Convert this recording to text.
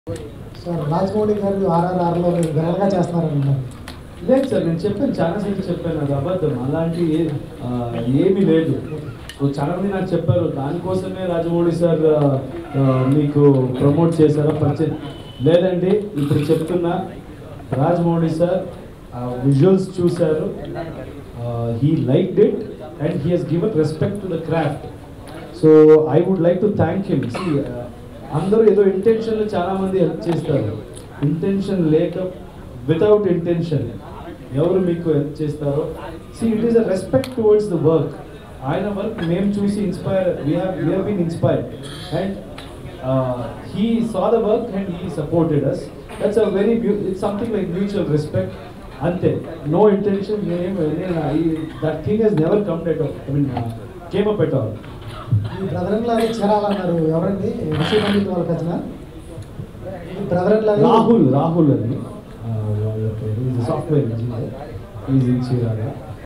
Sir Rajamouli గారు ఆర్ఆర్ఆర్లో మీరు విలన్గా చేస్తున్నారన్నారు. లేదు సార్, నేను చెప్పాను, చాలాసార్లు చెప్పాను, అది అబద్ధం. అలాంటి ఏమీ లేదు. సో చాలామంది నాకు చెప్పారు దానికోసమే రాజమౌళి సార్ మీకు ప్రమోట్ చేశారా పరిచయం. లేదండి, ఇప్పుడు చెప్తున్నా, రాజమౌళి సార్ విజువల్స్ చూశారు, he liked it and he has given respect to the craft. So I would like to thank him. అందరూ ఏదో ఇంటెన్షన్లో చాలామంది హెల్ప్ చేస్తారు, ఇంటెన్షన్ లేక వితౌట్ ఇంటెన్షన్ ఎవరు మీకు హెల్ప్ చేస్తారో it is a respect towards the work. ఆయన వర్క్ మేము చూసి inspire, we have been inspired and he saw the work and he supported us. That's a very it's something like mutual respect, అంతే. No intention, that thing has never come at all, I mean came up at all. ఈ బ్రదర్లాగే చేరాలన్నారు, ఎవరండి? ఋషి పండిత్ వాళ్ళ కథన ఈ బ్రదర్లాగే రాహుల్ అని వాళ్ళ పేరు, software engineer, is in Chirala.